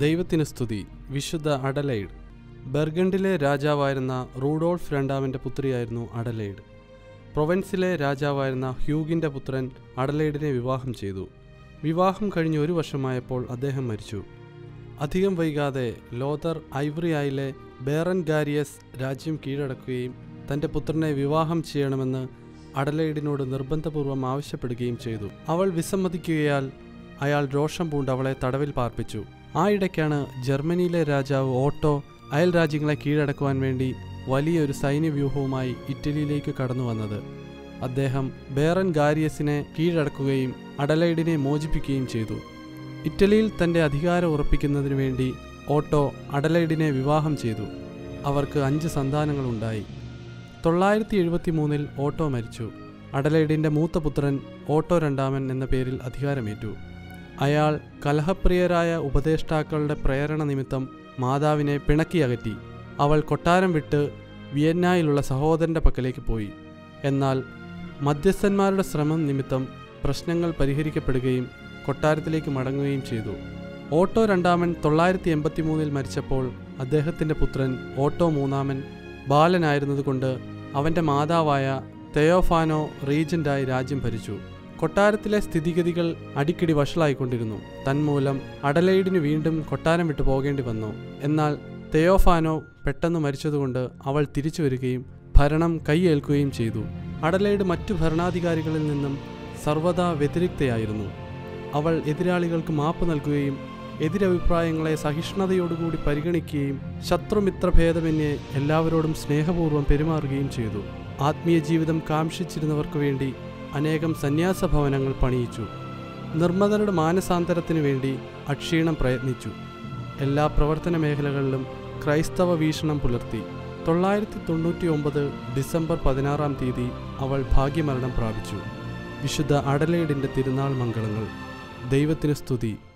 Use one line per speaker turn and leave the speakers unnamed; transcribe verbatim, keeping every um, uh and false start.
ദൈവത്തിന് സ്തുതി. വിശുദ്ധ അഡലൈഡ്. ബർഗണ്ടിലെ രാജാവായിരുന്ന റൂഡോൾഫ് രണ്ടാമൻ്റെ പുത്രിയായിരുന്നു അഡലൈഡ്. പ്രൊവൻസിലെ രാജാവായിരുന്ന ഹ്യൂഗിൻ്റെ പുത്രൻ അഡലൈഡിനെ വിവാഹം ചെയ്തു. വിവാഹം കഴിഞ്ഞ് ഒരു വർഷമായപ്പോൾ അദ്ദേഹം മരിച്ചു. അധികം വൈകാതെ ലോതർ ഐവറിയായിലെ ബേറൻഗാരിയസ് രാജ്യം കീഴടക്കുകയും തൻ്റെ പുത്രനെ വിവാഹം ചെയ്യണമെന്ന് അഡലൈഡിനോട് നിർബന്ധപൂർവ്വം ആവശ്യപ്പെടുകയും ചെയ്തു. അവൾ വിസമ്മതിക്കുകയാൽ അയാൾ രോഷം പൂണ്ട് അവളെ തടവിൽ പാർപ്പിച്ചു. ആ ഇടയ്ക്കാണ് ജർമ്മനിയിലെ രാജാവ് ഓട്ടോ അയൽ രാജ്യങ്ങളെ കീഴടക്കുവാൻ വേണ്ടി വലിയൊരു സൈന്യവ്യൂഹവുമായി ഇറ്റലിയിലേക്ക് കടന്നു വന്നത്. അദ്ദേഹം ബേറൻഗാരിയസിനെ കീഴടക്കുകയും അഡലൈഡിനെ മോചിപ്പിക്കുകയും ചെയ്തു. ഇറ്റലിയിൽ തൻ്റെ അധികാരം ഉറപ്പിക്കുന്നതിനു വേണ്ടി ഓട്ടോ അഡലൈഡിനെ വിവാഹം ചെയ്തു. അവർക്ക് അഞ്ച് സന്താനങ്ങളുണ്ടായി. തൊള്ളായിരത്തി എഴുപത്തി മൂന്നിൽ ഓട്ടോ മരിച്ചു. അഡലൈഡിൻ്റെ മൂത്ത പുത്രൻ ഓട്ടോ രണ്ടാമൻ എന്ന പേരിൽ അധികാരമേറ്റു. അയാൾ കലഹപ്രിയരായ ഉപദേഷ്ടാക്കളുടെ പ്രേരണ നിമിത്തം മാതാവിനെ പിണക്കിയകറ്റി. അവൾ കൊട്ടാരം വിട്ട് വിയന്നായിലുള്ള സഹോദരൻ്റെ പക്കലേക്ക് പോയി. എന്നാൽ മധ്യസ്ഥന്മാരുടെ ശ്രമം നിമിത്തം പ്രശ്നങ്ങൾ പരിഹരിക്കപ്പെടുകയും കൊട്ടാരത്തിലേക്ക് മടങ്ങുകയും ചെയ്തു. ഓട്ടോ രണ്ടാമൻ തൊള്ളായിരത്തി എൺപത്തി മൂന്നിൽ മരിച്ചപ്പോൾ അദ്ദേഹത്തിൻ്റെ പുത്രൻ ഓട്ടോ മൂന്നാമൻ ബാലനായിരുന്നതുകൊണ്ട് അവൻ്റെ മാതാവായ തെയോഫാനോ റീജൻ്റായി രാജ്യം ഭരിച്ചു. കൊട്ടാരത്തിലെ സ്ഥിതിഗതികൾ അടിക്കടി വഷളായിക്കൊണ്ടിരുന്നു. തന്മൂലം അഡലൈഡിന് വീണ്ടും കൊട്ടാരം വിട്ടു പോകേണ്ടി വന്നു. എന്നാൽ തെയോഫാനോ പെട്ടെന്ന് മരിച്ചതുകൊണ്ട് അവൾ തിരിച്ചു വരികയും ഭരണം കൈയേൽക്കുകയും ചെയ്തു. അഡലൈഡ് മറ്റു ഭരണാധികാരികളിൽ നിന്നും സർവ്വതാ വ്യതിരിക്തയായിരുന്നു. അവൾ എതിരാളികൾക്ക് മാപ്പ് നൽകുകയും എതിരഭിപ്രായങ്ങളെ സഹിഷ്ണുതയോടുകൂടി പരിഗണിക്കുകയും ശത്രുമിത്രഭേദമന്യേ എല്ലാവരോടും സ്നേഹപൂർവ്വം പെരുമാറുകയും ചെയ്തു. ആത്മീയ ജീവിതം കാംക്ഷിച്ചിരുന്നവർക്ക് വേണ്ടി അനേകം സന്യാസഭവനങ്ങൾ പണിയിച്ചു. നിർമ്മതരുടെ മാനസാന്തരത്തിനു വേണ്ടി അക്ഷീണം പ്രയത്നിച്ചു. എല്ലാ പ്രവർത്തന മേഖലകളിലും ക്രൈസ്തവ വീക്ഷണം പുലർത്തി. തൊള്ളായിരത്തി തൊണ്ണൂറ്റി ഒമ്പത് ഡിസംബർ പതിനാറാം തീയതി അവൾ ഭാഗ്യമരണം പ്രാപിച്ചു. വിശുദ്ധ അഡലൈഡിൻ്റെ തിരുനാൾ മംഗളങ്ങൾ. ദൈവത്തിന് സ്തുതി.